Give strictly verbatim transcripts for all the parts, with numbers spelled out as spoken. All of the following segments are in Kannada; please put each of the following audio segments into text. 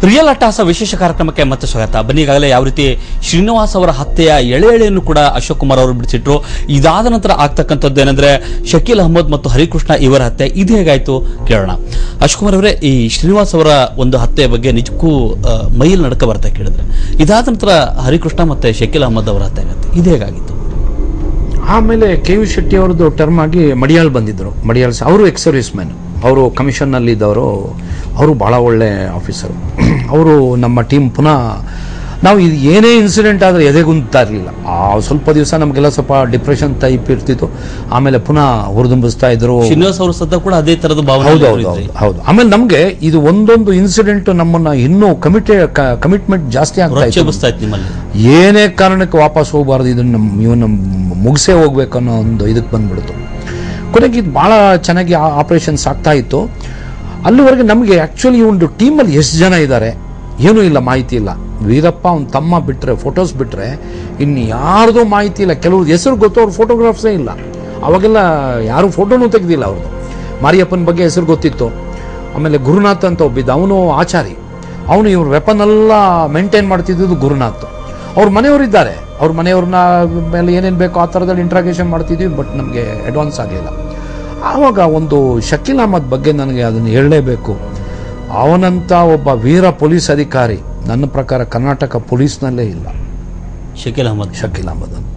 ರಿಯಲ್ ಅಟ್ಟಹಾಸ ವಿಶೇಷ ಕಾರ್ಯಕ್ರಮಕ್ಕೆ ಮತ್ತೆ ಸ್ವಾಗತ. ಬನ್ನಿ, ಈಗಾಗಲೇ ಯಾವ ರೀತಿ ಶ್ರೀನಿವಾಸ್ ಅವರ ಹತ್ಯೆಯ ಎಳೆ ಎಳೆಯನ್ನು ಕೂಡ ಅಶೋಕ್ ಕುಮಾರ್ ಅವರು ಬಿಡಿಸಿಟ್ರು. ಇದಾದ ನಂತರ ಆಗ್ತಕ್ಕಂಥದ್ದು ಏನಂದ್ರೆ ಶಕೀಲ್ ಅಹಮದ್ ಮತ್ತು ಹರಿಕೃಷ್ಣ ಇವರ ಹತ್ಯೆ. ಇದು ಹೇಗಾಯ್ತು ಕೇಳೋಣ. ಅಶೋಕ್ ಕುಮಾರ್ ಅವರೇ, ಈ ಶ್ರೀನಿವಾಸ್ ಅವರ ಒಂದು ಹತ್ಯೆ ಬಗ್ಗೆ ನಿಜಕ್ಕೂ ಮೈಲ್ ನಡಕ ಬರ್ತಾ ಕೇಳಿದ್ರೆ, ಇದಾದ ನಂತರ ಹರಿಕೃಷ್ಣ ಮತ್ತೆ ಶಕೀಲ್ ಅಹಮದ್ ಅವರ ಹತ್ಯೆ ಆಗತ್ತೆ, ಇದು ಹೇಗಾಗಿತ್ತು? ಆಮೇಲೆ ಕೆ ವಿ ಶೆಟ್ಟಿ ಅವ್ರದ್ದು ಟರ್ಮ್ ಆಗಿ ಮಡಿಯಾಳ್ ಬಂದಿದ್ರು. ಮಡಿಯಾಳ್ ಅವರು ಎಕ್ಸ್ ಸರ್ವಿಸ್ ಮ್ಯಾನ್, ಅವರು ಕಮಿಷನ್ನಲ್ಲಿ ಇದ್ದವರು. ಅವರು ಭಾಳ ಒಳ್ಳೆ ಆಫೀಸರು. ಅವರು ನಮ್ಮ ಟೀಮ್ ಪುನಃ ನಾವು ಇದು ಏನೇ ಇನ್ಸಿಡೆಂಟ್ ಆದರೆ ಎದೆಗುಂತಾ ಇರಲಿಲ್ಲ. ಆ ಸ್ವಲ್ಪ ದಿವಸ ನಮಗೆಲ್ಲ ಸ್ವಲ್ಪ ಡಿಪ್ರೆಷನ್ ಟೈಪ್ ಇರ್ತಿತ್ತು. ಆಮೇಲೆ ಪುನಃ ಹುರಿದುಂಬಿಸ್ತಾ ಇದ್ರು. ಶ್ರೀನಿವಾಸ್ ಅವರು ಸದ್ದ ಕೂಡ ಅದೇ ತರದ ಭಾವನೆ. ಹೌದು ಹೌದು ಹೌದು. ಆಮೇಲೆ ನಮಗೆ ಇದು ಒಂದೊಂದು ಇನ್ಸಿಡೆಂಟ್ ನಮ್ಮನ್ನ ಇನ್ನೂ ಕಮಿಟೆ ಕಮಿಟ್ಮೆಂಟ್ ಜಾಸ್ತಿ ಆಗ್ತಾ ಇತ್ತು. ಏನೇ ಕಾರಣಕ್ಕೆ ವಾಪಸ್ ಹೋಗಬಾರ್ದು, ಇದನ್ನ ನಮ್ಮ ಇವನ್ನ ಮುಗಿಸೇ ಹೋಗ್ಬೇಕು ಅನ್ನೋ ಒಂದು ಇದಕ್ಕೆ ಬಂದ್ಬಿಡ್ತು. ಕೊನೆಗೆ ಇದು ಭಾಳ ಚೆನ್ನಾಗಿ ಆಪರೇಷನ್ಸ್ ಆಗ್ತಾ ಇತ್ತು. ಅಲ್ಲಿವರೆಗೆ ನಮಗೆ ಆ್ಯಕ್ಚುಲಿ ಈ ಒಂದು ಟೀಮಲ್ಲಿ ಎಷ್ಟು ಜನ ಇದ್ದಾರೆ ಏನೂ ಇಲ್ಲ, ಮಾಹಿತಿ ಇಲ್ಲ. ವೀರಪ್ಪ ಅವ್ನ ತಮ್ಮ ಬಿಟ್ಟರೆ, ಫೋಟೋಸ್ ಬಿಟ್ಟರೆ ಇನ್ನು ಯಾರ್ದು ಮಾಹಿತಿ ಇಲ್ಲ. ಕೆಲವ್ರು ಹೆಸರು ಗೊತ್ತು, ಅವ್ರ ಫೋಟೋಗ್ರಾಫ್ಸೇ ಇಲ್ಲ. ಅವಾಗೆಲ್ಲ ಯಾರು ಫೋಟೋನೂ ತೆಗೆದಿಲ್ಲ ಅವ್ರದ್ದು. ಮಾರಿಯಪ್ಪನ ಬಗ್ಗೆ ಹೆಸರು ಗೊತ್ತಿತ್ತು. ಆಮೇಲೆ ಗುರುನಾಥ್ ಅಂತ ಒಬ್ಬಿದ್ದ, ಅವನು ಆಚಾರಿ. ಅವನು ಇವ್ರ ವೆಪನ್ ಎಲ್ಲ ಮೇಂಟೈನ್ ಮಾಡ್ತಿದ್ದು ಗುರುನಾಥ್. ಅವ್ರ ಮನೆಯವರಿದ್ದಾರೆ, ಅವ್ರ ಮನೆಯವ್ರನ್ನ ಮೇಲೆ ಏನೇನು ಬೇಕೋ ಆ ಥರದಲ್ಲಿ ಇಂಟ್ರಾಗೇಷನ್ ಮಾಡ್ತಿದ್ವಿ. ಬಟ್ ನಮಗೆ ಅಡ್ವಾನ್ಸ್ ಆಗಲಿಲ್ಲ. ಆವಾಗ ಒಂದು ಶಕೀಲ್ ಅಹಮದ್ ಬಗ್ಗೆ ನನಗೆ ಅದನ್ನು ಹೇಳಲೇಬೇಕು. ಅವನಂತ ಒಬ್ಬ ವೀರ ಪೊಲೀಸ್ ಅಧಿಕಾರಿ ನನ್ನ ಪ್ರಕಾರ ಕರ್ನಾಟಕ ಪೊಲೀಸ್ನಲ್ಲೇ ಇಲ್ಲ. ಶಕೀಲ್ ಅಹಮದ್ ಶಕೀಲ್ ಅಹಮದ್ ಅಂತ.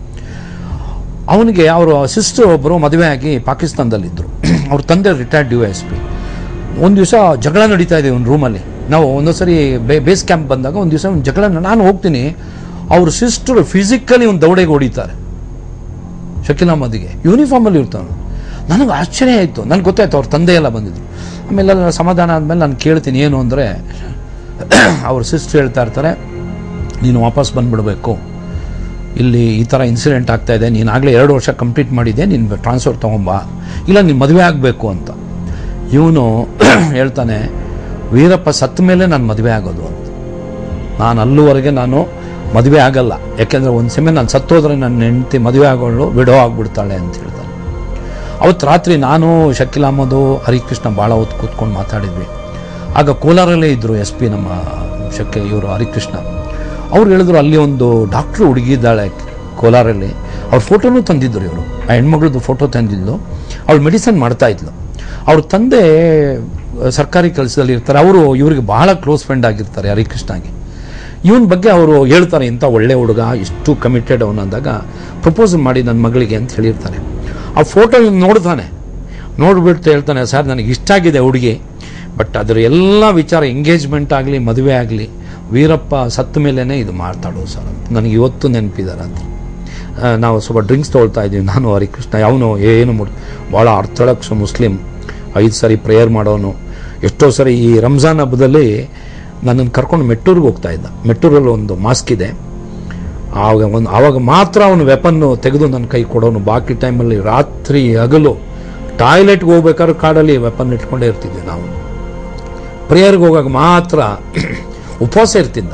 ಅವನಿಗೆ ಅವರು ಸಿಸ್ಟರ್ ಒಬ್ಬರು ಮದುವೆ ಆಗಿ ಪಾಕಿಸ್ತಾನದಲ್ಲಿದ್ದರು. ಅವ್ರ ತಂದೆ ರಿಟೈರ್ಡ್ ಡಿ ಎಸ್ ಪಿ. ಒಂದು ದಿವಸ ಜಗಳ ನಡೀತಾ ಇದೆ ಒಂದು ರೂಮಲ್ಲಿ. ನಾವು ಒಂದೊಂದ್ಸರಿ ಬೇ ಬೇಸ್ ಕ್ಯಾಂಪ್ ಬಂದಾಗ ಒಂದು ದಿವಸ ಒಂದು ಜಗಳ, ನಾನು ಹೋಗ್ತೀನಿ, ಅವ್ರ ಸಿಸ್ಟರ್ ಫಿಸಿಕಲಿ ಒಂದು ದೌಡೆಗೆ ಹೊಡಿತಾರೆ ಶಕೀಲ್ ಅಹಮದ್ಗೆ. ಯೂನಿಫಾರ್ಮಲ್ಲಿ ಇರ್ತಾನೆ. ನನಗೆ ಆಶ್ಚರ್ಯ ಆಯಿತು. ನನಗೆ ಗೊತ್ತಾಯ್ತು ಅವ್ರ ತಂದೆ ಎಲ್ಲ ಬಂದಿದ್ರು. ಆಮೇಲೆ ಸಮಾಧಾನ ಆದಮೇಲೆ ನಾನು ಕೇಳ್ತೀನಿ ಏನು ಅಂದರೆ, ಅವ್ರ ಸಿಸ್ಟರ್ ಹೇಳ್ತಾ ಇರ್ತಾರೆ, ನೀನು ವಾಪಸ್ ಬಂದುಬಿಡಬೇಕು, ಇಲ್ಲಿ ಈ ಥರ ಇನ್ಸಿಡೆಂಟ್ ಆಗ್ತಾಯಿದೆ, ನೀನು ಆಗಲೇ ಎರಡು ವರ್ಷ ಕಂಪ್ಲೀಟ್ ಮಾಡಿದ್ದೆ, ನೀನು ಟ್ರಾನ್ಸ್ಫರ್ ತೊಗೊಂಬ, ಇಲ್ಲ ನೀನು ಮದುವೆ ಆಗಬೇಕು ಅಂತ. ಇವನು ಹೇಳ್ತಾನೆ, ವೀರಪ್ಪ ಸತ್ತ ಮೇಲೆ ನಾನು ಮದುವೆ ಆಗೋದು ಅಂತ. ನಾನು ಅಲ್ಲೂವರೆಗೆ ನಾನು ಮದುವೆ ಆಗಲ್ಲ, ಯಾಕೆಂದರೆ ಒಂದು ಸಮಯ ನಾನು ಸತ್ತೋದ್ರೆ ನನ್ನ ಹೆಂಡತಿ ಮದುವೆ ಆಗೋಳು ವಿಡೋ ಆಗಿಬಿಡ್ತಾಳೆ ಅಂತ ಹೇಳ್ತಾನೆ. ಅವತ್ತು ರಾತ್ರಿ ನಾನು ಶಕೀಲ್ ಅಹಮದು ಹರಿಕೃಷ್ಣ ಭಾಳ ಹೊತ್ತು ಕೂತ್ಕೊಂಡು ಮಾತಾಡಿದ್ವಿ. ಆಗ ಕೋಲಾರಲ್ಲೇ ಇದ್ದರು ಎಸ್ ಪಿ ನಮ್ಮ ಶಕ್ಕೆ ಇವರು ಹರಿಕೃಷ್ಣ. ಅವ್ರು ಹೇಳಿದ್ರು, ಅಲ್ಲಿ ಒಂದು ಡಾಕ್ಟ್ರು ಹುಡುಗಿ ಇದ್ದಾಳೆ ಕೋಲಾರಲ್ಲಿ, ಅವ್ರ ಫೋಟೋನೂ ತಂದಿದ್ದರು ಇವರು. ಆ ಹೆಣ್ಮಗಳದ್ದು ಫೋಟೋ ತಂದಿದ್ಲು. ಅವಳು ಮೆಡಿಸನ್ ಮಾಡ್ತಾ ಇದ್ಲು. ಅವ್ರ ತಂದೆ ಸರ್ಕಾರಿ ಕೆಲಸದಲ್ಲಿ ಇರ್ತಾರೆ. ಅವರು ಇವ್ರಿಗೆ ಬಹಳ ಕ್ಲೋಸ್ ಫ್ರೆಂಡ್ ಆಗಿರ್ತಾರೆ ಹರಿಕೃಷ್ಣಗೆ. ಇವನ ಬಗ್ಗೆ ಅವರು ಹೇಳ್ತಾರೆ, ಇಂಥ ಒಳ್ಳೆ ಹುಡುಗ, ಇಷ್ಟು ಕಮಿಟೆಡ್ ಅವನು ಅಂದಾಗ ಪ್ರಪೋಸ್ ಮಾಡಿ ನನ್ನ ಮಗಳಿಗೆ ಅಂತ ಹೇಳಿರ್ತಾರೆ. ಆ ಫೋಟೋ ನೋಡ್ತಾನೆ, ನೋಡ್ಬಿಟ್ಟು ಹೇಳ್ತಾನೆ, ಸರ್ ನನಗೆ ಇಷ್ಟ ಆಗಿದೆ ಹುಡುಗಿ, ಬಟ್ ಅದರ ಎಲ್ಲ ವಿಚಾರ ಎಂಗೇಜ್ಮೆಂಟ್ ಆಗಲಿ ಮದುವೆ ಆಗಲಿ ವೀರಪ್ಪ ಸತ್ತ ಮೇಲೇ ಇದು ಮಾತಾಡೋದು ಸರ್ ಅಂತ ನನಗೆ ಇವತ್ತು ನೆನಪಿದ್ದಾರೆ ಅಂತ. ನಾವು ಸ್ವಲ್ಪ ಡ್ರಿಂಕ್ಸ್ ತೊಗೊಳ್ತಾ ಇದ್ದೀವಿ ನಾನು ಹರಿಕೃಷ್ಣ. ಅವನು ಏನು ಮುಡ್ ಭಾಳ ಅರ್ಥಡಾಕ್ಸ್ ಮುಸ್ಲಿಂ, ಐದು ಸಾರಿ ಪ್ರೇಯರ್ ಮಾಡೋನು. ಎಷ್ಟೋ ಸರಿ ಈ ರಂಜಾನ್ ಹಬ್ಬದಲ್ಲಿ ನನ್ನನ್ನು ಕರ್ಕೊಂಡು ಮೆಟ್ಟೂರಿಗೆ ಹೋಗ್ತಾ ಇದ್ದ. ಮೆಟ್ಟೂರಲ್ಲಿ ಒಂದು ಮಾಸ್ಕ್ ಇದೆ, ಆವಾಗ ಒಂದು ಆವಾಗ ಮಾತ್ರ ಅವನು ವೆಪನ್ನು ತೆಗೆದು ನನ್ನ ಕೈ ಕೊಡೋನು. ಬಾಕಿ ಟೈಮಲ್ಲಿ ರಾತ್ರಿ ಹಗಲು ಟಾಯ್ಲೆಟ್ಗೆ ಹೋಗ್ಬೇಕಾದ್ರೆ ಕಾಡಲ್ಲಿ ವೆಪನ್ ಇಟ್ಕೊಂಡೇ ಇರ್ತಿದ್ವಿ ನಾವು. ಪ್ರೇಯರ್ಗೆ ಹೋಗಾಗ ಮಾತ್ರ ಉಪವಾಸ ಇರ್ತಿದ್ದ.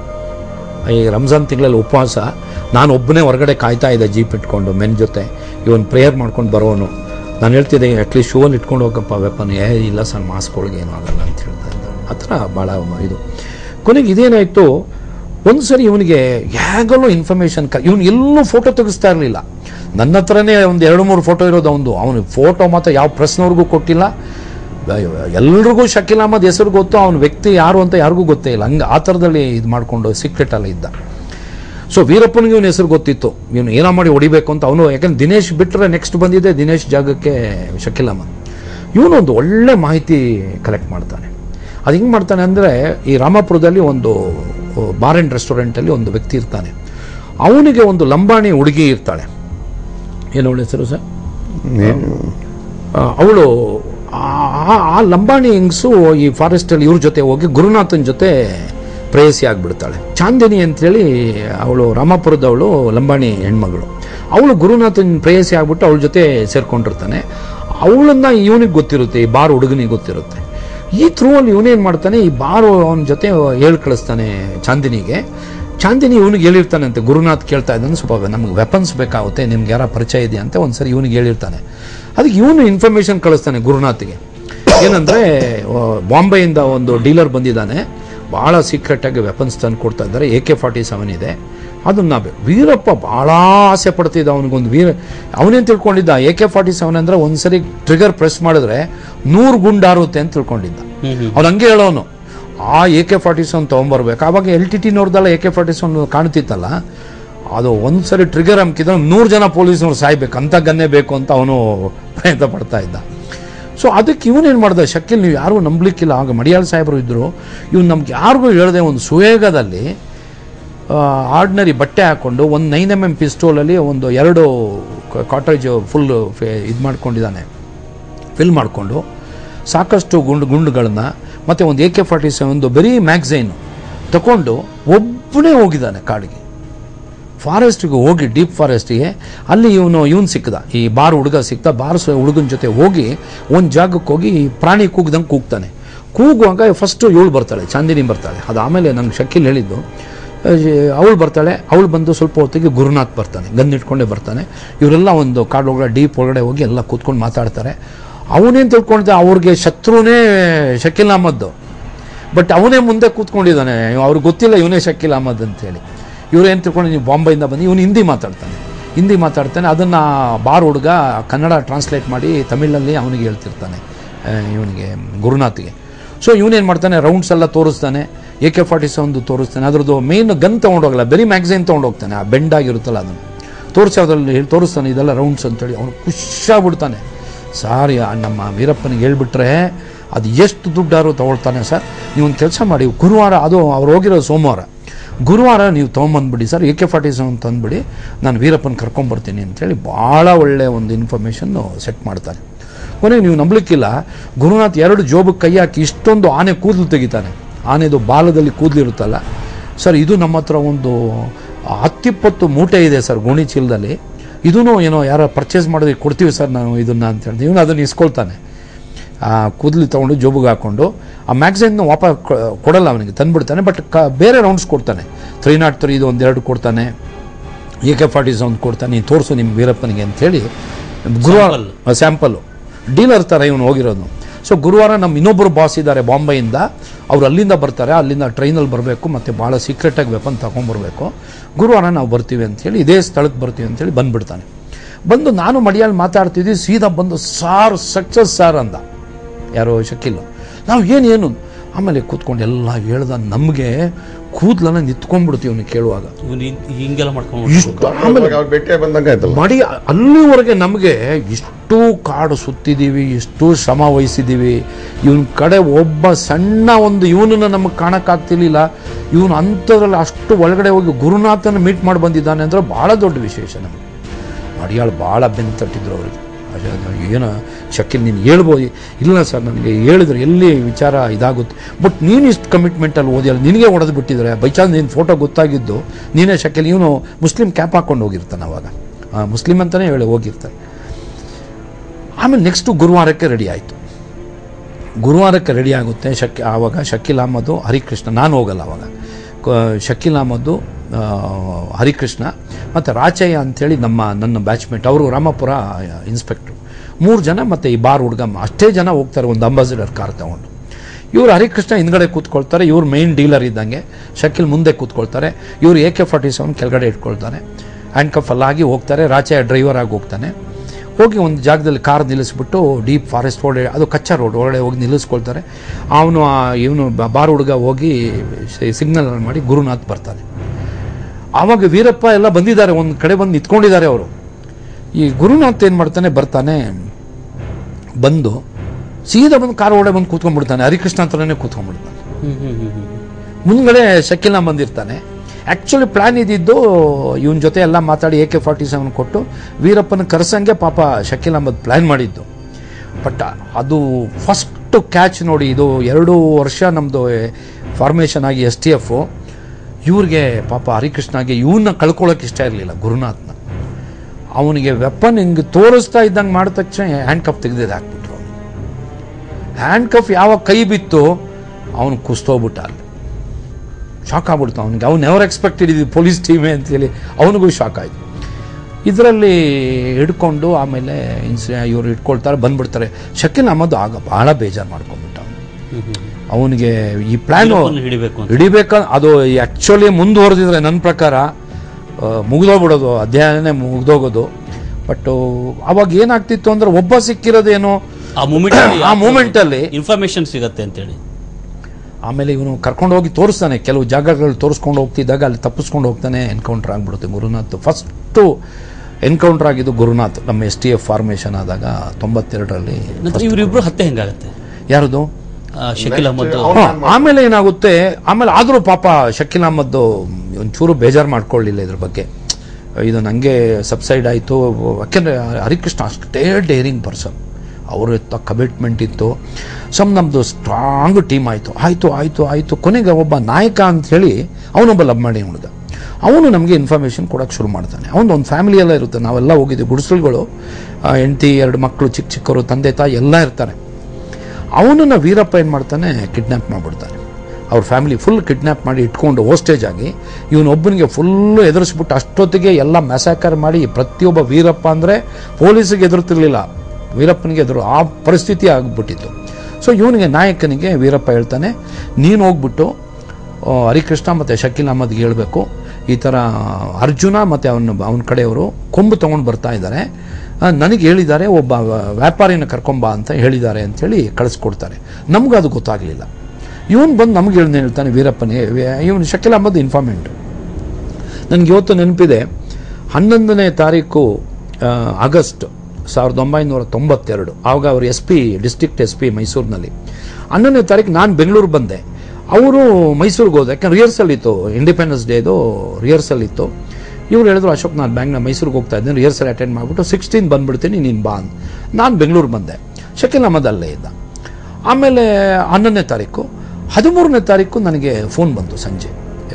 ಈ ರಂಜಾನ್ ತಿಂಗಳಲ್ಲಿ ಉಪವಾಸ. ನಾನು ಒಬ್ಬನೇ ಹೊರಗಡೆ ಕಾಯ್ತಾ ಇದ್ದೆ ಜೀಪ್ ಇಟ್ಕೊಂಡು ಮೆನ್ ಜೊತೆ. ಇವನು ಪ್ರೇಯರ್ ಮಾಡ್ಕೊಂಡು ಬರೋನು. ನಾನು ಹೇಳ್ತಿದ್ದೆ, ಅಟ್ಲೀಸ್ಟ್ ಶೂವಲ್ಲಿ ಇಟ್ಕೊಂಡು ಹೋಗಪ್ಪ ವೆಪನ್. ಏ ಇಲ್ಲ ಸರ್, ಮಾಸ್ಕ್ ಒಳಗೆ ಏನೂ ಆಗಲ್ಲ ಅಂತ ಹೇಳ್ತಾ ಇದ್ದ. ಆ ಥರ ಭಾಳ ಇದು. ಕೊನೆಗೆ ಇದೇನಾಯಿತು, ಒಂದು ಸರಿ ಇವನಿಗೆ ಹೇಗಲ್ಲೂ ಇನ್ಫಾರ್ಮೇಷನ್ ಕ ಇವನು ಎಲ್ಲೂ ಫೋಟೋ ತೆಗೆಸ್ತಾ ಇರಲಿಲ್ಲ. ನನ್ನ ಹತ್ರನೇ ಒಂದು ಎರಡು ಮೂರು ಫೋಟೋ ಇರೋದು ಅವನು. ಅವನು ಫೋಟೋ ಮಾತ್ರ ಯಾವ ಪ್ರೆಸ್ನವ್ರಿಗೂ ಕೊಟ್ಟಿಲ್ಲ. ಎಲ್ರಿಗೂ ಶಕೀಲ್ ಅಹಮದ್ ಹೆಸರು ಗೊತ್ತು, ಅವನ ವ್ಯಕ್ತಿ ಯಾರು ಅಂತ ಯಾರಿಗೂ ಗೊತ್ತೇ ಇಲ್ಲ. ಹಂಗೆ ಆ ಥರದಲ್ಲಿ ಇದು ಮಾಡಿಕೊಂಡು ಸೀಕ್ರೆಟ್ ಅಲ್ಲ ಇದ್ದ. ಸೊ ವೀರಪ್ಪನಿಗೆ ಇವನ ಹೆಸರು ಗೊತ್ತಿತ್ತು, ಇವನು ಏನೋ ಮಾಡಿ ಹೊಡಿಬೇಕು ಅಂತ. ಅವನು ಯಾಕಂದ್ರೆ ದಿನೇಶ್ ಬಿಟ್ಟರೆ ನೆಕ್ಸ್ಟ್ ಬಂದಿದ್ದೆ ದಿನೇಶ್ ಜಾಗಕ್ಕೆ ಶಕೀಲ್ ಅಹಮದ್. ಇವನು ಒಂದು ಒಳ್ಳೆ ಮಾಹಿತಿ ಕಲೆಕ್ಟ್ ಮಾಡ್ತಾನೆ. ಅದು ಹಿಂಗೆ ಮಾಡ್ತಾನೆ ಅಂದರೆ, ಈ ರಾಮಪುರದಲ್ಲಿ ಒಂದು ಬಾರ್ ಆ್ಯಂಡ್ ರೆಸ್ಟೋರೆಂಟಲ್ಲಿ ಒಂದು ವ್ಯಕ್ತಿ ಇರ್ತಾನೆ. ಅವನಿಗೆ ಒಂದು ಲಂಬಾಣಿ ಹುಡುಗಿ ಇರ್ತಾಳೆ. ಏನು ಅವಳ ಹೆಸರು ಸರ್? ಅವಳು ಆ ಲಂಬಾಣಿ ಹೆಂಗಸು ಈ ಫಾರೆಸ್ಟಲ್ಲಿ ಇವ್ರ ಜೊತೆ ಹೋಗಿ ಗುರುನಾಥನ್ ಜೊತೆ ಪ್ರೇಯಸಿ ಆಗಿಬಿಡ್ತಾಳೆ. ಚಾಂದಿನಿ ಅಂತೇಳಿ ಅವಳು ರಾಮಪುರದವಳು, ಲಂಬಾಣಿ ಹೆಣ್ಮಗಳು. ಅವಳು ಗುರುನಾಥನ್ ಪ್ರೇಯಸಿ ಆಗ್ಬಿಟ್ಟು ಅವಳ ಜೊತೆ ಸೇರ್ಕೊಂಡಿರ್ತಾನೆ. ಅವಳನ್ನ ಇವನಿಗೆ ಗೊತ್ತಿರುತ್ತೆ, ಈ ಬಾರ್ ಹುಡುಗನಿಗೆ ಗೊತ್ತಿರುತ್ತೆ. ಈ ಥ್ರೂ ಅಲ್ಲಿ ಇವನೇನು ಮಾಡ್ತಾನೆ, ಈ ಬಾರು ಅವನ ಜೊತೆ ಹೇಳಿ ಕಳಿಸ್ತಾನೆ ಚಾಂದಿನಿಗೆ. ಚಾಂದಿನಿ ಇವನಿಗೆ ಹೇಳಿರ್ತಾನೆ ಅಂತೆ, ಗುರುನಾಥ್ ಕೇಳ್ತಾ ಇದ್ದಾನೆ, ಸ್ವಲ್ಪ ನಮ್ಗೆ ವೆಪನ್ಸ್ ಬೇಕಾಗುತ್ತೆ, ನಿಮ್ಗೆ ಯಾರ ಪರಿಚಯ ಇದೆಯಾ ಅಂತ ಒಂದ್ಸರಿ ಇವನಿಗೆ ಹೇಳಿರ್ತಾನೆ. ಅದಕ್ಕೆ ಇವನು ಇನ್ಫಾರ್ಮೇಶನ್ ಕಳಿಸ್ತಾನೆ ಗುರುನಾಥ್ಗೆ. ಏನಂದರೆ ಬಾಂಬೆಯಿಂದ ಒಂದು ಡೀಲರ್ ಬಂದಿದ್ದಾನೆ, ಭಾಳ ಸೀಕ್ರೆಟಾಗಿ ವೆಪನ್ಸ್ ತಂದು ಕೊಡ್ತಾ ಇದ್ದಾರೆ. ಎ ಕೆ ಫಾರ್ಟಿ ಸೆವೆನ್ ಇದೆ. ಅದನ್ನು ವೀರಪ್ಪ ಭಾಳ ಆಸೆ ಪಡ್ತಿದ್ದ. ಅವನಿಗೊಂದು ವೀರ ಅವನೇನು ತಿಳ್ಕೊಂಡಿದ್ದ, ಎ ಕೆ ಫಾರ್ಟಿ ಸೆವೆನ್ ಅಂದರೆ ಒಂದ್ಸರಿ ಟ್ರಿಗರ್ ಪ್ರೆಸ್ ಮಾಡಿದ್ರೆ ನೂರು ಗುಂಡಾರುತ್ತೆ ಅಂತ ತಿಳ್ಕೊಂಡಿದ್ದ. ಅವ್ನು ಹಂಗೆ ಹೇಳೋನು, ಆ ಎ ಕೆ ಫಾರ್ಟಿ ಸೆವೆನ್ ತೊಗೊಂಬರ್ಬೇಕು. ಆವಾಗ ಎಲ್ ಟಿ ಟಿನವ್ರದ್ದೆಲ್ಲ ಎ ಕೆ ಫಾರ್ಟಿ ಸೆವೆನ್ ಕಾಣ್ತಿತ್ತಲ್ಲ, ಅದು ಒಂದು ಸರಿ ಟ್ರಿಗರ್ ಹಮ್ಕಿದ್ರೆ ನೂರು ಜನ ಪೊಲೀಸ್ನವ್ರು ಸಾಯ್ಬೇಕು ಅಂತ ಗನ್ನೇ ಬೇಕು ಅಂತ ಅವನು ಪ್ರಯತ್ನ ಪಡ್ತಾ ಇದ್ದ. ಸೊ ಅದಕ್ಕೆ ಇವನೇನು ಮಾಡ್ದೆ, ಶಕೀಲ್ ನೀವು ಯಾರಿಗೂ ನಂಬಲಿಕ್ಕಿಲ್ಲ, ಆಗ ಮಡಿಯಾಳ್ ಸಾಹೇಬರು ಇದ್ದರು, ಇವ್ನು ನಮ್ಗೆ ಯಾರಿಗೂ ಹೇಳದೆ ಒಂದು ಸುವೇಗದಲ್ಲಿ ಆರ್ಡಿನರಿ ಬಟ್ಟೆ ಹಾಕ್ಕೊಂಡು ಒಂದು ನೈನ್ ಎಮ್ ಎಮ್ ಪಿಸ್ಟೋಲಲ್ಲಿ ಒಂದು ಎರಡು ಕಾಟೇಜ್ ಫುಲ್ ಇದು ಮಾಡ್ಕೊಂಡಿದ್ದಾನೆ, ಫಿಲ್ ಮಾಡಿಕೊಂಡು ಸಾಕಷ್ಟು ಗುಂಡು ಗುಂಡುಗಳನ್ನ ಮತ್ತು ಒಂದು ಎ ಕೆ ಫಾರ್ಟಿ ಸೆವೆನ್ದು ಬರೀ ಮ್ಯಾಗ್ಝೈನು ತಗೊಂಡು ಒಬ್ಬನೇ ಹೋಗಿದ್ದಾನೆ ಕಾಡಿಗೆ, ಫಾರೆಸ್ಟಿಗೆ ಹೋಗಿ, ಡೀಪ್ ಫಾರೆಸ್ಟಿಗೆ. ಅಲ್ಲಿ ಇವನು ಇವನು ಸಿಕ್ಕದ, ಈ ಬಾರ್ ಹುಡುಗ ಸಿಕ್ತ. ಬಾರ್ ಹುಡುಗನ ಜೊತೆ ಹೋಗಿ ಒಂದು ಜಾಗಕ್ಕೆ ಹೋಗಿ ಪ್ರಾಣಿ ಕೂಗ್ದಂಗೆ ಕೂಗ್ತಾನೆ. ಕೂಗುವಾಗ ಫಸ್ಟು ಇವಳು ಬರ್ತಾಳೆ, ಚಾಂದಿನಿ ಬರ್ತಾಳೆ. ಅದು ಆಮೇಲೆ ನನಗೆ ಶಕೀಲ್ ಹೇಳಿದ್ದು, ಅವಳು ಬರ್ತಾಳೆ. ಅವಳು ಬಂದು ಸ್ವಲ್ಪ ಹೊತ್ತಿಗೆ ಗುರುನಾಥ್ ಬರ್ತಾನೆ, ಗನ್ ಇಟ್ಕೊಂಡೇ ಬರ್ತಾನೆ. ಇವರೆಲ್ಲ ಒಂದು ಕಾಡು ಒಳಗಡೆ ಡೀಪ್ ಒಳಗಡೆ ಹೋಗಿ ಎಲ್ಲ ಕೂತ್ಕೊಂಡು ಮಾತಾಡ್ತಾರೆ. ಅವನೇನು ತಿಳ್ಕೊಂಡಿದ್ದ, ಅವ್ರಿಗೆ ಶತ್ರುನೇ ಶಕೀಲ್ ಅಹಮದ್, ಬಟ್ ಅವನೇ ಮುಂದೆ ಕೂತ್ಕೊಂಡಿದ್ದಾನೆ. ಅವ್ರಿಗೆ ಗೊತ್ತಿಲ್ಲ ಇವನೇ ಶಕೀಲ್ ಅಹಮದ್ ಅಂತೇಳಿ. ಇವ್ರೇನು ತಿಳ್ಕೊಂಡು, ನೀವು ಬಾಂಬೆಯಿಂದ ಬಂದು ಇವನು ಹಿಂದಿ ಮಾತಾಡ್ತಾನೆ ಹಿಂದಿ ಮಾತಾಡ್ತಾನೆ ಅದನ್ನು ಬಾರ್ ಹುಡುಗ ಕನ್ನಡ ಟ್ರಾನ್ಸ್ಲೇಟ್ ಮಾಡಿ ತಮಿಳಲ್ಲಿ ಅವನಿಗೆ ಹೇಳ್ತಿರ್ತಾನೆ, ಇವನಿಗೆ ಗುರುನಾಥ್ಗೆ. ಸೊ ಇವನೇನು ಮಾಡ್ತಾನೆ, ರೌಂಡ್ಸ್ ಎಲ್ಲ ತೋರಿಸ್ತಾನೆ, ಎ ಕೆ ಫಾರ್ಟಿ ಸೆವೆನ್ದು ತೋರಿಸ್ತಾನೆ. ಅದ್ರದ್ದು ಮೇನ್ ಗನ್ ತೊಗೊಂಡೋಗಲ್ಲ, ಬರೀ ಮ್ಯಾಗ್ಝೈನ್ ತೊಗೊಂಡೋಗ್ತಾನೆ, ಆ ಬೆಂಡಾಗಿರುತ್ತಲ್ಲ ಅದನ್ನು ತೋರಿಸಿ ಅದರಲ್ಲಿ ತೋರಿಸ್ತಾನೆ, ಇದೆಲ್ಲ ರೌಂಡ್ಸ್ ಅಂತೇಳಿ. ಅವನು ಖುಷಿಯಾಗ್ಬಿಡ್ತಾನೆ. ಸಾರಿ ನಮ್ಮ ವೀರಪ್ಪನಿಗೆ ಹೇಳ್ಬಿಟ್ರೆ ಅದು ಎಷ್ಟು ದುಡ್ಡಾರು ತೊಗೊಳ್ತಾನೆ ಸರ್, ನೀವು ಒಂದು ಕೆಲಸ ಮಾಡಿ, ಗುರುವಾರ, ಅದು ಅವ್ರು ಹೋಗಿರೋ ಸೋಮವಾರ, ಗುರುವಾರ ನೀವು ತೊಗೊಂಬಂದ್ಬಿಡಿ sir, A K forty seven ತಂದುಬಿಡಿ, ನಾನು ವೀರಪ್ಪನ ಕರ್ಕೊಂಬರ್ತೀನಿ ಅಂತೇಳಿ ಭಾಳ ಒಳ್ಳೆಯ ಒಂದು ಇನ್ಫಾರ್ಮೇಷನ್ನು ಸೆಟ್ ಮಾಡ್ತಾರೆ. ಕೊನೆಗೆ ನೀವು ನಂಬಲಿಕ್ಕಿಲ್ಲ, ಗುರುನಾಥ್ ಎರಡು ಜೋಬಕ್ಕೆ ಕೈ ಹಾಕಿ ಇಷ್ಟೊಂದು ಆನೆ ಕೂದಲು ತೆಗಿತಾನೆ. ಆನೆದು ಬಾಲದಲ್ಲಿ ಕೂದಲಿರುತ್ತಲ್ಲ ಸರ್, ಇದು ನಮ್ಮ ಹತ್ರ ಒಂದು ಹತ್ತಿಪ್ಪತ್ತು ಮೂಟೆ ಇದೆ ಸರ್ ಗೋಣಿ ಚೀಲದಲ್ಲಿ, ಇದೂ ಏನೋ ಯಾರೋ ಪರ್ಚೇಸ್ ಮಾಡಿದ್ರೆ ಕೊಡ್ತೀವಿ ಸರ್ ನಾವು ಇದನ್ನು ಅಂತ ಹೇಳ್ತೀವಿ. ಇವನು ಅದನ್ನು ಇಸ್ಕೊಳ್ತಾನೆ, ಆ ಕೂದಲು ತೊಗೊಂಡು ಜೋಬಿಗೆ ಹಾಕ್ಕೊಂಡು. ಆ ಮ್ಯಾಗ್ಝೈನ್ನ ವಾಪಸ್ ಕೊಡಲ್ಲ ಅವನಿಗೆ, ತಂದುಬಿಡ್ತಾನೆ. ಬಟ್ ಕ ಬೇರೆ ರೌಂಡ್ಸ್ ಕೊಡ್ತಾನೆ, ತ್ರೀ ನಾಟ್ ತ್ರೀ ಇದು ಒಂದೆರಡು ಕೊಡ್ತಾನೆ, ಎ ಕೆ ಫಾರ್ಟಿ ಸೆವೆನ್ ಕೊಡ್ತಾನೆ, ನೀನು ತೋರಿಸು ನಿಮ್ಮ ವೀರಪ್ಪನಿಗೆ ಅಂಥೇಳಿ. ಗುರುವಾರ ಸ್ಯಾಂಪಲ್ಲು ಡೀಲರ್ ಥರ ಇವನು ಹೋಗಿರೋದು. ಸೊ ಗುರುವಾರ ನಮ್ಮ ಇನ್ನೊಬ್ಬರು ಬಾಸ್ ಇದ್ದಾರೆ ಬಾಂಬೆಯಿಂದ, ಅವ್ರು ಅಲ್ಲಿಂದ ಬರ್ತಾರೆ, ಅಲ್ಲಿಂದ ಟ್ರೈನಲ್ಲಿ ಬರಬೇಕು ಮತ್ತು ಭಾಳ ಸೀಕ್ರೆಟಾಗಿ ವೆಪನ್ ತೊಗೊಂಬರ್ಬೇಕು. ಗುರುವಾರ ನಾವು ಬರ್ತೀವಿ ಅಂಥೇಳಿ, ಇದೇ ಸ್ಥಳಕ್ಕೆ ಬರ್ತೀವಿ ಅಂಥೇಳಿ ಬಂದುಬಿಡ್ತಾನೆ. ಬಂದು ನಾನು ಮಡಿಯಾಳಿ ಮಾತಾಡ್ತಿದ್ವಿ, ಸೀದಾ ಬಂದು ಸಾರ್ ಸಕ್ಸಸ್ ಸಾರ್ ಅಂದ ಯಾರೋ ಶಕೀಲು. ನಾವು ಏನು ಏನು ಆಮೇಲೆ ಕೂತ್ಕೊಂಡು ಎಲ್ಲ ಹೇಳ್ದ. ನಮಗೆ ಕೂದಲನ್ನ ನಿಂತ್ಕೊಂಡ್ಬಿಡ್ತೀವಿ ಅವನು ಕೇಳುವಾಗ, ಹಿಂಗೆಲ್ಲ ಮಾಡ್ಕೊಂಡು ಇಷ್ಟು ಆಮೇಲೆ ಮಡಿ ಅಲ್ಲಿವರೆಗೆ ನಮಗೆ ಇಷ್ಟು ಕಾಡು ಸುತ್ತಿದ್ದೀವಿ, ಇಷ್ಟು ಶ್ರಮ ವಹಿಸಿದ್ದೀವಿ. ಇವನ ಕಡೆ ಒಬ್ಬ ಸಣ್ಣ ಒಂದು ಇವನನ್ನು ನಮಗೆ ಕಾಣಕ್ಕಾಗ್ತಿರ್ಲಿಲ್ಲ. ಇವನು ಅಂಥದ್ರಲ್ಲಿ ಅಷ್ಟು ಒಳಗಡೆ ಹೋಗಿ ಗುರುನಾಥನ ಮೀಟ್ ಮಾಡಿ ಬಂದಿದ್ದಾನೆ ಅಂದರೆ ಭಾಳ ದೊಡ್ಡ ವಿಶೇಷ ನಮಗೆ. ಮಡಿಯಾಳು ಭಾಳ ಬೆನ್ನು ತಟ್ಟಿದ್ರು ಅವರಿಗೆ. ಏನೋ ಶಕೀಲ್ ನೀನು ಹೇಳ್ಬೋದು, ಇಲ್ಲ ಸರ್ ನನಗೆ ಹೇಳಿದ್ರೆ ಎಲ್ಲಿ ವಿಚಾರ ಇದಾಗುತ್ತೆ, ಬಟ್ ನೀನು ಇಷ್ಟು ಕಮಿಟ್ಮೆಂಟಲ್ಲಿ ಓದಿಯಲ್ಲ, ನಿನಗೆ ಹೊಡೆದು ಬಿಟ್ಟಿದ್ದಾರೆ, ಬೈ ಚಾನ್ಸ್ ನಿನ್ನ ಫೋಟೋ ಗೊತ್ತಾಗಿದ್ದು ನೀನೇ ಶಕೀಲ್. ಇವನು ಮುಸ್ಲಿಂ ಕ್ಯಾಪ್ ಹಾಕ್ಕೊಂಡು ಹೋಗಿರ್ತಾನೆ, ಅವಾಗ ಮುಸ್ಲಿಂ ಅಂತಲೇ ಹೇಳಿ ಹೋಗಿರ್ತಾನೆ. ಆಮೇಲೆ ನೆಕ್ಸ್ಟು ಗುರುವಾರಕ್ಕೆ ರೆಡಿ ಆಯಿತು. ಗುರುವಾರಕ್ಕೆ ರೆಡಿ ಆಗುತ್ತೆ. ಶಕಿ ಆವಾಗ ಶಕೀಲ್ ಅಹಮದ್, ಹರಿಕೃಷ್ಣ, ನಾನು ಹೋಗಲ್ಲ ಅವಾಗ, ಶಕೀಲ್ ಅಹಮದ್, ಹರಿಕೃಷ್ಣ ಮತ್ತು ರಾಚಯ್ಯ ಅಂಥೇಳಿ ನಮ್ಮ ನನ್ನ ಬ್ಯಾಚ್ಮೇಟ್, ಅವರು ರಾಮಪುರ ಇನ್ಸ್ಪೆಕ್ಟ್ರು, ಮೂರು ಜನ ಮತ್ತು ಈ ಬಾರ್ ಹುಡುಗ, ಅಷ್ಟೇ ಜನ ಹೋಗ್ತಾರೆ ಒಂದು ಅಂಬಾಸಿಡರ್ ಕಾರ್ ತಗೊಂಡು. ಇವರು ಹರಿಕೃಷ್ಣ ಹಿಂದ್ಗಡೆ ಕೂತ್ಕೊಳ್ತಾರೆ, ಇವ್ರು ಮೇನ್ ಡೀಲರ್ ಇದ್ದಂಗೆ. ಶಕೀಲ್ ಮುಂದೆ ಕೂತ್ಕೊಳ್ತಾರೆ, ಇವರು ಎ ಕೆ ಫಾರ್ಟಿ ಸೆವೆನ್ ಕೆಳಗಡೆ ಇಟ್ಕೊಳ್ತಾರೆ. ಹ್ಯಾಂಡ್ ಕಫಲ್ಲಾಗಿ ಹೋಗ್ತಾರೆ. ರಾಚಯ್ಯ ಡ್ರೈವರ್ ಆಗಿ ಹೋಗ್ತಾನೆ. ಹೋಗಿ ಒಂದು ಜಾಗದಲ್ಲಿ ಕಾರ್ ನಿಲ್ಲಿಸ್ಬಿಟ್ಟು ಡೀಪ್ ಫಾರೆಸ್ಟ್ ಒಳಗಡೆ, ಅದು ಕಚ್ಚಾ ರೋಡ್ ಒಳಗಡೆ ಹೋಗಿ ನಿಲ್ಲಿಸ್ಕೊಳ್ತಾರೆ. ಅವನು ಇವನು ಬಾರ್ ಹುಡುಗ ಹೋಗಿ ಸಿಗ್ನಲ್ ಮಾಡಿ ಗುರುನಾಥ್ ಬರ್ತಾನೆ. ಆವಾಗ ವೀರಪ್ಪ ಎಲ್ಲ ಬಂದಿದ್ದಾರೆ, ಒಂದು ಕಡೆ ಬಂದು ನಿಂತ್ಕೊಂಡಿದ್ದಾರೆ ಅವರು. ಈ ಗುರುನಾಥ್ ಏನು ಮಾಡ್ತಾನೆ, ಬರ್ತಾನೆ, ಬಂದು ಸೀದಾ ಬಂದು ಕಾರ್ ಒಳಗಡೆ ಬಂದು ಕೂತ್ಕೊಂಡ್ಬಿಡ್ತಾನೆ. ಹರಿಕೃಷ್ಣ ಹತ್ರನೇ ಕೂತ್ಕೊಂಡ್ಬಿಡ್ತಾನೆ. ಮುಂದ್ಗಡೆ ಶಕೀಲ್ ಬಂದಿರ್ತಾನೆ. ಆ್ಯಕ್ಚುಲಿ ಪ್ಲ್ಯಾನ್ ಇದ್ದಿದ್ದು ಇವನ ಜೊತೆ ಎಲ್ಲ ಮಾತಾಡಿ ಎ ಕೆ ಫಾರ್ಟಿ ಸೆವೆನ್ ಕೊಟ್ಟು ವೀರಪ್ಪನ ಕರ್ಸಂಗೆ ಪಾಪ ಶಕೀಲ್ ಅಹಮದ್ ಪ್ಲ್ಯಾನ್ ಮಾಡಿದ್ದು. ಬಟ್ ಅದು ಫಸ್ಟ್ ಕ್ಯಾಚ್ ನೋಡಿ, ಇದು ಎರಡು ವರ್ಷ ನಮ್ಮದು ಫಾರ್ಮೇಷನ್ ಆಗಿ ಎಸ್ ಟಿ ಎಫ್. ಇವ್ರಿಗೆ ಪಾಪ ಹರಿಕೃಷ್ಣಗೆ ಇವನ್ನ ಕಳ್ಕೊಳ್ಳೋಕೆ ಇಷ್ಟ ಇರಲಿಲ್ಲ ಗುರುನಾಥ್ನ. ಅವನಿಗೆ ವೆಪನ್ ಹಿಂಗೆ ತೋರಿಸ್ತಾ ಇದ್ದಂಗೆ ಮಾಡಿದ ತಕ್ಷಣ ಹ್ಯಾಂಡ್ ಕಫ್ ತೆಗೆದಿದ್ದು ಹಾಕ್ಬಿಟ್ರು. ಅವನು ಹ್ಯಾಂಡ್ ಕಫ್ ಯಾವಾಗ ಕೈ ಬಿತ್ತು ಅವನು ಕುಸ್ತೋಗ್ಬಿಟ್ಟ. ಅಲ್ಲಿ ಶಾಕ್ ಆಗ್ಬಿಡ್ತು ಅವನಿಗೆ. ಅವ್ನು ನೆವರ್ ಎಕ್ಸ್ಪೆಕ್ಟೆಡ್ ಇದು ಪೊಲೀಸ್ ಟೀಮೇ ಅಂತೇಳಿ ಅವನಿಗೂ ಶಾಕ್ ಆಯಿತು. ಇದರಲ್ಲಿ ಹಿಡ್ಕೊಂಡು ಆಮೇಲೆ ಇನ್ಸಿ ಇವರು ಇಟ್ಕೊಳ್ತಾರೆ, ಬಂದ್ಬಿಡ್ತಾರೆ. ಶಕೀಲ್ ಅಹಮದ್ ಆಗ ಭಾಳ ಬೇಜಾರು ಮಾಡ್ಕೊಂಡ್ಬಿಟ್ಟ. ಅವನಿಗೆ ಈ ಪ್ಲಾನ್ ಹಿಡಿಬೇಕು ಹಿಡಿಬೇಕ ಅದು ಆಕ್ಚುಲಿ ಮುಂದುವರೆದಿದ್ರೆ ನನ್ನ ಪ್ರಕಾರ ಮುಗ್ದೋಗ್ಬಿಡೋದು, ಅಧ್ಯಯನ ಮುಗ್ದೋಗೋದು. ಬಟ್ ಅವಾಗ ಏನಾಗ್ತಿತ್ತು ಅಂದ್ರೆ ಒಬ್ಬ ಸಿಕ್ಕಿರೋದೇನೋ ಆ ಮೂಮೆಂಟ್ ಅಲ್ಲಿ ಇನ್ಫಾರ್ಮೇಶನ್ ಸಿಗತ್ತೆ ಅಂತೇಳಿ. ಆಮೇಲೆ ಇವನು ಕರ್ಕೊಂಡು ಹೋಗಿ ತೋರಿಸ್ತಾನೆ, ಕೆಲವು ಜಾಗಗಳು ತೋರಿಸ್ಕೊಂಡು ಹೋಗ್ತಿದ್ದಾಗ ಅಲ್ಲಿ ತಪ್ಪಿಸ್ಕೊಂಡು ಹೋಗ್ತಾನೆ, ಎನ್ಕೌಂಟರ್ ಆಗ್ಬಿಡುತ್ತೆ. ಗುರುನಾಥ್ ಫಸ್ಟು ಎನ್ಕೌಂಟರ್ ಆಗಿದ್ದು ಗುರುನಾಥ್ ನಮ್ಮ ಎಸ್ ಟಿ ಎಫ್ ಫಾರ್ಮೇಶನ್ ಆದಾಗ ತೊಂಬತ್ತೆರಡರಲ್ಲಿ. ಇವರಿಬ್ರು ಹತ್ಯೆ ಹೆಂಗಾಗತ್ತೆ? ಯಾರದು? ಶಕೀಲ್ ಅಹಮದ್. ಆಮೇಲೆ ಏನಾಗುತ್ತೆ, ಆಮೇಲೆ ಆದ್ರೂ ಪಾಪ ಶಕೀಲ್ ಅಹಮದ್ ಒಂಚೂರು ಬೇಜಾರು ಮಾಡ್ಕೊಳ್ಳಿಲ್ಲ ಇದ್ರ ಬಗ್ಗೆ. ಇದು ನನಗೆ ಸಬ್ಸೈಡ್ ಆಯಿತು. ಯಾಕೆಂದರೆ ಹರಿಕೃಷ್ಣ ಅಷ್ಟೇ ಡೇರಿಂಗ್ ಪರ್ಸನ್, ಅವರು ಕಮಿಟ್ಮೆಂಟ್ ಇತ್ತು. ಸಮ್ ನಮ್ಮದು ಸ್ಟ್ರಾಂಗ್ ಟೀಮ್ ಆಯಿತು ಆಯಿತು ಆಯಿತು ಆಯಿತು ಕೊನೆಗೆ ಒಬ್ಬ ನಾಯಕ ಅಂತ ಹೇಳಿ ಅವನೊಬ್ಬ ಲವ್ ಮಾಡಿ ಹುಡುಗ, ಅವನು ನಮಗೆ ಇನ್ಫಾರ್ಮೇಷನ್ ಕೊಡೋಕ್ಕೆ ಶುರು ಮಾಡ್ತಾನೆ. ಅವನು ಒಂದು ಫ್ಯಾಮಿಲಿ ಎಲ್ಲ ಇರುತ್ತೆ, ನಾವೆಲ್ಲ ಹೋಗಿದ್ದೀವಿ, ಗುಡಿಸಲುಗಳು, ಹೆಂಡತಿ, ಎರಡು ಮಕ್ಕಳು, ಚಿಕ್ಕ ಚಿಕ್ಕವರು, ತಂದೆ ತಾಯಿ ಎಲ್ಲ ಇರ್ತಾರೆ. ಅವನನ್ನು ವೀರಪ್ಪ ಏನು ಮಾಡ್ತಾನೆ, ಕಿಡ್ನ್ಯಾಪ್ ಮಾಡಿಬಿಡ್ತಾನೆ. ಅವ್ರ ಫ್ಯಾಮಿಲಿ ಫುಲ್ ಕಿಡ್ನ್ಯಾಪ್ ಮಾಡಿ ಇಟ್ಕೊಂಡು ಹೋಸ್ಟೇಜ್ ಆಗಿ ಇವನೊಬ್ಬನಿಗೆ ಫುಲ್ಲು ಎದುರಿಸ್ಬಿಟ್ಟು ಅಷ್ಟೊತ್ತಿಗೆ ಎಲ್ಲ ಮ್ಯಾಸಾಕರ್ ಮಾಡಿ ಪ್ರತಿಯೊಬ್ಬ ವೀರಪ್ಪ ಅಂದರೆ ಪೊಲೀಸಿಗೆ ಎದುರುತ್ತಿರಲಿಲ್ಲ, ವೀರಪ್ಪನಿಗೆ ಎದುರು ಆ ಪರಿಸ್ಥಿತಿ ಆಗಿಬಿಟ್ಟಿತ್ತು. ಸೊ ಇವನಿಗೆ ನಾಯಕನಿಗೆ ವೀರಪ್ಪ ಹೇಳ್ತಾನೆ, ನೀನು ಹೋಗ್ಬಿಟ್ಟು ಹರಿಕೃಷ್ಣ ಮತ್ತು ಶಕೀಲ್ ಅಹಮದ್ಗೆ ಹೇಳಬೇಕು, ಈ ಥರ ಅರ್ಜುನ ಮತ್ತು ಅವನ ಅವನ ಕಡೆಯವರು ಕೊಂಬು ತೊಗೊಂಡು ಬರ್ತಾ ಇದ್ದಾರೆ, ನನಗೆ ಹೇಳಿದ್ದಾರೆ, ಒಬ್ಬ ವ್ಯಾಪಾರಿನ ಕರ್ಕೊಂಬ ಅಂತ ಹೇಳಿದ್ದಾರೆ ಅಂಥೇಳಿ ಕಳಿಸ್ಕೊಡ್ತಾರೆ. ನಮ್ಗೆ ಅದು ಗೊತ್ತಾಗಲಿಲ್ಲ. ಇವನು ಬಂದು ನಮ್ಗೆ ಹೇಳ್ದೆ ಹೇಳ್ತಾನೆ ವೀರಪ್ಪನಿಗೆ, ಇವನು ಶಕೀಲ್ ಅಹಮದ್ ಇನ್ಫಾರ್ಮೆಂಟು. ನನಗೆ ಇವತ್ತು ನೆನಪಿದೆ, ಹನ್ನೊಂದನೇ ತಾರೀಕು ಆಗಸ್ಟ್ ಸಾವಿರದ ಒಂಬೈನೂರ ತೊಂಬತ್ತೆರಡು, ಆವಾಗ ಅವರು S P district S P ಮೈಸೂರಿನಲ್ಲಿ. ಹನ್ನೊಂದನೇ ತಾರೀಕು ನಾನು ಬೆಂಗಳೂರು ಬಂದೆ, ಅವರು ಮೈಸೂರಿಗೆ ಹೋದೆ. ಯಾಕಂದ್ರೆ ರಿಹರ್ಸಲ್ ಇತ್ತು, ಇಂಡಿಪೆಂಡೆನ್ಸ್ ಡೇದು ರಿಹರ್ಸಲ್ ಇತ್ತು. ಇವ್ರು ಹೇಳಿದ್ರು, ಅಶೋಕ್ ನಾನು ಬ್ಯಾಂಗ್ನ ಮೈಸೂರಿಗೆ ಹೋಗ್ತಾ ಇದ್ದೀನಿ, ರಿಹರ್ಸಲ್ ಅಟೆಂಡ್ ಮಾಡಿಬಿಟ್ಟು ಸಿಕ್ಸ್ಟೀನ್ ಬಂದುಬಿಡ್ತೀನಿ, ನೀನು ಬಾ. ನಾನು ಬೆಂಗಳೂರು ಬಂದೆ, ಶಕೀಲ್ ಅಹಮದ್ ಅಲ್ಲೇ ಇದ್ದ. ಆಮೇಲೆ ಹನ್ನೊಂದನೇ ತಾರೀಕು ಹದಿಮೂರನೇ ತಾರೀಕು ನನಗೆ ಫೋನ್ ಬಂತು ಸಂಜೆ.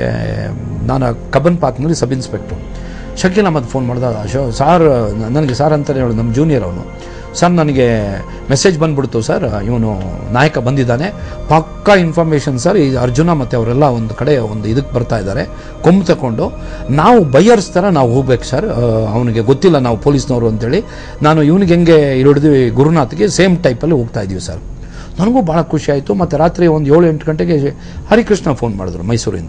ನಾನು ಕಬ್ಬನ್ ಪಾರ್ಕ್ನಲ್ಲಿ sub inspector. Shakeel Ahmed phone ಮಾಡಿದ, ಅಶೋ ಸಾರ್ ನನಗೆ ಸಾರ್ ಅಂತಲೇ ಹೇಳೋದು, ನಮ್ಮ ಜೂನಿಯರ್ ಅವನು. ಸರ್ ನನಗೆ ಮೆಸೇಜ್ ಬಂದ್ಬಿಡ್ತು ಸರ್, ಇವನು ನಾಯಕ ಬಂದಿದ್ದಾನೆ, ಪಕ್ಕಾ ಇನ್ಫಾರ್ಮೇಷನ್ ಸರ್, ಈ ಅರ್ಜುನ ಮತ್ತು ಅವರೆಲ್ಲ ಒಂದು ಕಡೆ ಒಂದು ಇದಕ್ಕೆ ಬರ್ತಾ ಇದ್ದಾರೆ ಕೊಂಬು ತಗೊಂಡು, ನಾವು ಬೈಯರ್ಸ್ ಥರ ನಾವು ಹೋಗ್ಬೇಕು ಸರ್, ಅವನಿಗೆ ಗೊತ್ತಿಲ್ಲ ನಾವು ಪೊಲೀಸ್ನವರು ಅಂತೇಳಿ. ನಾನು ಇವನಿಗೆ ಹೆಂಗೆ ಹಿಡಿದ್ವಿ ಗುರುನಾಥ್ಗೆ ಸೇಮ್ ಟೈಪಲ್ಲಿ ಹೋಗ್ತಾ ಇದ್ದೀವಿ ಸರ್. ನನಗೂ ಭಾಳ ಖುಷಿ ಆಯಿತು. ಮತ್ತು ರಾತ್ರಿ ಒಂದು ಏಳು ಎಂಟು ಗಂಟೆಗೆ ಹರಿಕೃಷ್ಣ ಫೋನ್ ಮಾಡಿದ್ರು ಮೈಸೂರಿಂದ,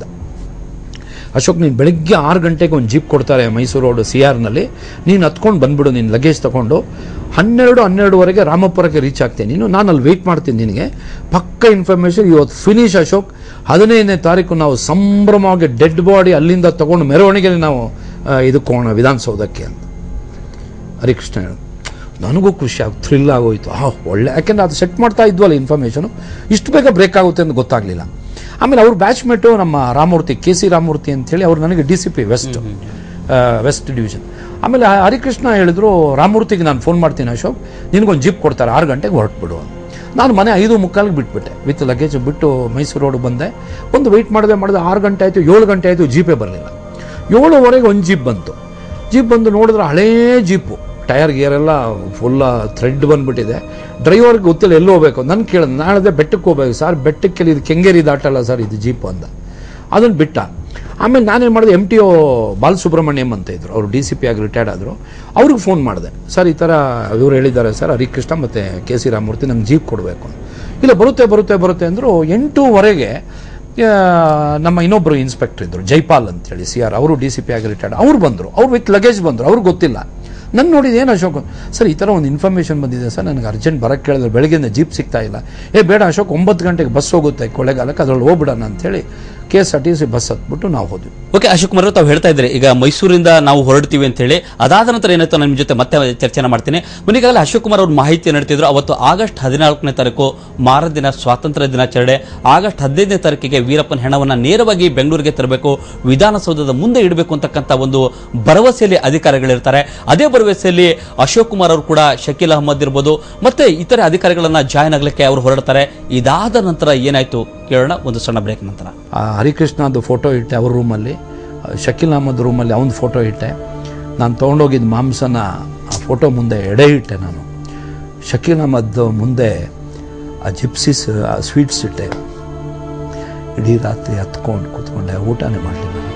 ಅಶೋಕ್ ನೀನು ಬೆಳಗ್ಗೆ ಆರು ಗಂಟೆಗೆ ಒಂದು ಜೀಪ್ ಕೊಡ್ತಾರೆ ಮೈಸೂರು ರೋಡ್ ಸಿ ಆರ್ನಲ್ಲಿ, ನೀನು ಹತ್ಕೊಂಡು ಬಂದುಬಿಡು, ನೀನು ಲಗೇಜ್ ತೊಗೊಂಡು ಹನ್ನೆರಡು ಹನ್ನೆರಡುವರೆಗೆ ರಾಮಪುರಕ್ಕೆ ರೀಚ್ ಆಗ್ತೀನಿ ನೀನು, ನಾನು ಅಲ್ಲಿ ವೆಯ್ಟ್ ಮಾಡ್ತೀನಿ ನಿನಗೆ, ಪಕ್ಕ ಇನ್ಫಾರ್ಮೇಷನ್ ಇವತ್ತು ಫಿನಿಶ್ ಅಶೋಕ್. ಹದಿನೈದನೇ ತಾರೀಕು ನಾವು ಸಂಭ್ರಮವಾಗಿ ಡೆಡ್ ಬಾಡಿ ಅಲ್ಲಿಂದ ತೊಗೊಂಡು ಮೆರವಣಿಗೆ ನಾವು ಇದಕ್ಕೆ ಹೋಗೋಣ ವಿಧಾನಸೌಧಕ್ಕೆ ಅಂತ ಹರಿಕೃಷ್ಣ ಹೇಳಿ. ನನಗೂ ಖುಷಿ ಆಗಿ ಥ್ರಿಲ್ ಆಗೋಯ್ತು. ಆ ಒಳ್ಳೆ, ಯಾಕೆಂದರೆ ಅದು ಸೆಟ್ ಮಾಡ್ತಾ ಇದ್ವಲ್ಲ ಇನ್ಫಾರ್ಮೇಷನು, ಇಷ್ಟು ಬೇಗ ಬ್ರೇಕ್ ಆಗುತ್ತೆ ಅಂತ ಗೊತ್ತಾಗಲಿಲ್ಲ. ಆಮೇಲೆ ಅವ್ರ ಬ್ಯಾಚ್ಮೇಟು ನಮ್ಮ ರಾಮಮೂರ್ತಿ, ಕೆ ಸಿ ರಾಮಮೂರ್ತಿ ಅಂತೇಳಿ, ಅವ್ರು ನನಗೆ D C P west west division. ಆಮೇಲೆ ಹರಿಕೃಷ್ಣ ಹೇಳಿದ್ರು, ರಾಮಮೂರ್ತಿಗೆ ನಾನು ಫೋನ್ ಮಾಡ್ತೀನಿ ಅಶೋಕ್, ನಿನಗೊಂದು ಜೀಪ್ ಕೊಡ್ತಾರೆ, ಆರು ಗಂಟೆಗೆ ಹೊರಟ್ಬಿಡು. ನಾನು ಮನೆ ಐದು ಮುಕ್ಕಾಲಿಗೆ ಬಿಟ್ಬಿಟ್ಟೆ, ವಿತ್ ಲಗೇಜ್ ಬಿಟ್ಟು ಮೈಸೂರು ರೋಡ್ ಬಂದೆ. ಒಂದು ವೆಯ್ಟ್ ಮಾಡಿದೆ ಮಾಡಿದೆ ಆರು ಗಂಟೆ ಆಯಿತು, ಏಳು ಗಂಟೆ ಆಯಿತು, ಜೀಪೇ ಬರಲಿಲ್ಲ. ಏಳುವರೆಗೆ ಒಂದು ಜೀಪ್ ಬಂತು. ಜೀಪ್ ಬಂದು ನೋಡಿದ್ರೆ ಹಳೇ ಜೀಪು, ಟೈರ್ ಗೇರೆಲ್ಲ ಫುಲ್ಲ ಥ್ರೆಡ್ ಬಂದುಬಿಟ್ಟಿದೆ. ಡ್ರೈವರ್ಗೆ ಗೊತ್ತಿಲ್ಲ ಎಲ್ಲಿ ಹೋಗ್ಬೇಕು. ನನ್ನ ಕೇಳಿದೆ, ನಾಳೆ ಬೆಟ್ಟಕ್ಕೆ ಹೋಗ್ಬೇಕು ಸರ್, ಬೆಟ್ಟಕ್ಕೆ ಇದು ಕೆಂಗೇರಿ ದಾಟಲ್ಲ ಸರ್ ಇದು ಜೀಪು ಅಂದ. ಅದನ್ನು ಬಿಟ್ಟ. ಆಮೇಲೆ ನಾನೇನು ಮಾಡಿದೆ, ಎಮ್ ಟಿ ಒ ಬಾಲಸುಬ್ರಹ್ಮಣ್ಯಂ ಅಂತ ಇದ್ರು, ಅವರು ಡಿ ಸಿ ಪಿ ಆಗಿ ರಿಟೈರ್ಡ್ ಆದರು. ಅವ್ರಿಗೆ ಫೋನ್ ಮಾಡಿದೆ, ಸರ್ ಈ ಥರ ಇವರು ಹೇಳಿದ್ದಾರೆ ಸರ್ ಹರಿಕೃಷ್ಣ ಮತ್ತು ಕೆ ಸಿ ರಾಮಮೂರ್ತಿ, ನಂಗೆ ಜೀಪ್ ಕೊಡಬೇಕು. ಇಲ್ಲ ಬರುತ್ತೆ ಬರುತ್ತೆ ಬರುತ್ತೆ ಅಂದರು. ಎಂಟೂವರೆಗೆ ನಮ್ಮ ಇನ್ನೊಬ್ಬರು ಇನ್ಸ್ಪೆಕ್ಟರ್ ಇದ್ದರು ಜೈಪಾಲ್ ಅಂತೇಳಿ ಸಿ ಆರ್, ಅವರು ಡಿ ಸಿ ಪಿ ಆಗಿ ರಿಟೈರ್ಡ್, ಅವ್ರು ಬಂದರು. ಅವ್ರು ವಿತ್ ಲಗೇಜ್ ಬಂದರು, ಅವ್ರಿಗೆ ಗೊತ್ತಿಲ್ಲ. ನನ್ನ ನೋಡಿದ್ದು ಏನು ಅಶೋಕ್ ಸರ್ ಈ ಥರ ಒಂದು ಇನ್ಫಾರ್ಮೇಷನ್ ಬಂದಿದೆ ಸರ್, ನನಗೆ ಅರ್ಜೆಂಟ್ ಬರೋಕ್ಕೆ ಕೇಳಿದ್ರೆ ಬೆಳಗ್ಗೆಯಿಂದ ಜೀಪ್ ಸಿಗ್ತಾ ಇಲ್ಲ. ಏ ಬೇಡ ಅಶೋಕ್, ಒಂಬತ್ತು ಗಂಟೆಗೆ ಬಸ್ ಹೋಗುತ್ತೆ ಕೊಳ್ಳೇಗಾಲಕ್ಕೆ, ಅದ್ರಲ್ಲಿ ಹೋಗ್ಬಿಡೋಣ ಅಂತೇಳಿ K S R T C bus ಹತ್ಬಿಟ್ಟು ನಾವು ಹೋದ್ವಿ. ಓಕೆ ಅಶೋಕ್ ಕುಮಾರ್, ತಾವು ಹೇಳ್ತಾ ಇದ್ರಿ ಈಗ ಮೈಸೂರಿಂದ ನಾವು ಹೊರಡ್ತೀವಿ ಅಂತ ಹೇಳಿ, ಅದಾದ ನಂತರ ಏನಾಯ್ತು ನಿಮ್ಮ ಜೊತೆ ಮತ್ತೆ ಚರ್ಚೆನ ಮಾಡ್ತೀನಿ. ಮನೀಗಾಗಲೇ ಅಶೋಕ್ ಕುಮಾರ್ ಅವ್ರ ಮಾಹಿತಿ ನಡೆತಿದ್ರು. ಅವತ್ತು ಆಗಸ್ಟ್ ಹದಿನಾಲ್ಕನೇ ತಾರೀಕು ಮಾರದಿನ ಸ್ವಾತಂತ್ರ್ಯ ದಿನಾಚರಣೆ. ಆಗಸ್ಟ್ ಹದಿನೈದನೇ ತಾರೀಕಿಗೆ ವೀರಪ್ಪನ ಹೆಣವನ್ನು ನೇರವಾಗಿ ಬೆಂಗಳೂರಿಗೆ ತರಬೇಕು, ವಿಧಾನಸೌಧದ ಮುಂದೆ ಇಡಬೇಕು ಅಂತಕ್ಕಂಥ ಒಂದು ಭರವಸೆಯಲ್ಲಿ ಅಧಿಕಾರಿಗಳಿರ್ತಾರೆ. ಅದೇ ಭರವಸೆಯಲ್ಲಿ ಅಶೋಕ್ ಕುಮಾರ್ ಅವರು ಕೂಡ ಶಕೀಲ್ ಅಹಮದ್ ಇರ್ಬೋದು ಮತ್ತೆ ಇತರೆ ಅಧಿಕಾರಿಗಳನ್ನ ಜಾಯ್ನ್ ಆಗ್ಲಿಕ್ಕೆ ಅವರು ಹೊರಡ್ತಾರೆ. ಇದಾದ ನಂತರ ಏನಾಯ್ತು ಕೇಳೋಣ ಒಂದು ಸಣ್ಣ ಬ್ರೇಕ್ ನಂತರ. ಹರಿಕೃಷ್ಣದ್ದು ಫೋಟೋ ಇಟ್ಟೆ ಅವ್ರ ರೂಮಲ್ಲಿ, ಶಕೀಲ್ ಅಹಮದ್ ರೂಮಲ್ಲಿ ಅವನ ಫೋಟೋ ಇಟ್ಟೆ. ನಾನು ತೊಗೊಂಡೋಗಿದ್ದ ಮಾಂಸನ ಆ ಫೋಟೋ ಮುಂದೆ ಎಡೆ ಇಟ್ಟೆ. ನಾನು ಶಕೀಲ್ ಅಹಮದ್ ಮುಂದೆ ಆ ಜಿಪ್ಸಿಸ್ ಆ ಸ್ವೀಟ್ಸ್ ಇಟ್ಟೆ. ಇಡೀ ರಾತ್ರಿ ಹತ್ಕೊಂಡು ಕೂತ್ಕೊಂಡೆ, ಊಟನೇ ಮಾಡಲಿಲ್ಲ.